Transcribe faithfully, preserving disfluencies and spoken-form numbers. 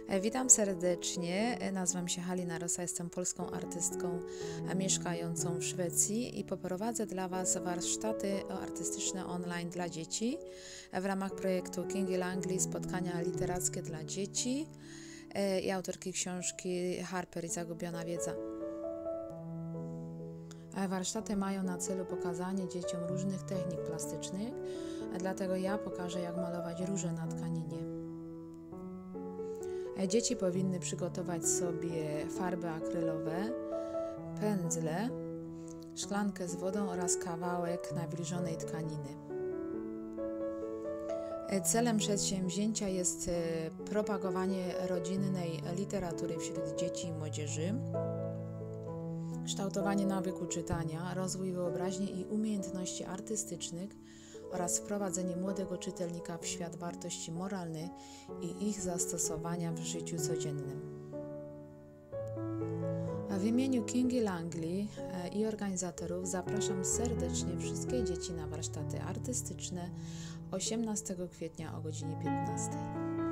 E, Witam serdecznie, E, nazywam się Halina Rosa, jestem polską artystką e, mieszkającą w Szwecji i poprowadzę dla Was warsztaty artystyczne online dla dzieci e, w ramach projektu Kingi Langley Spotkania literackie dla dzieci e, i autorki książki Harper i Zagubiona wiedza. E, Warsztaty mają na celu pokazanie dzieciom różnych technik plastycznych, e, dlatego ja pokażę, jak malować róże na tkaninie. Dzieci powinny przygotować sobie farby akrylowe, pędzle, szklankę z wodą oraz kawałek nawilżonej tkaniny. Celem przedsięwzięcia jest propagowanie rodzinnej literatury wśród dzieci i młodzieży, kształtowanie nawyku czytania, rozwój wyobraźni i umiejętności artystycznych oraz wprowadzenie młodego czytelnika w świat wartości moralnych i ich zastosowania w życiu codziennym. W imieniu Kingi Langley i organizatorów zapraszam serdecznie wszystkie dzieci na warsztaty artystyczne osiemnastego kwietnia o godzinie piętnastej.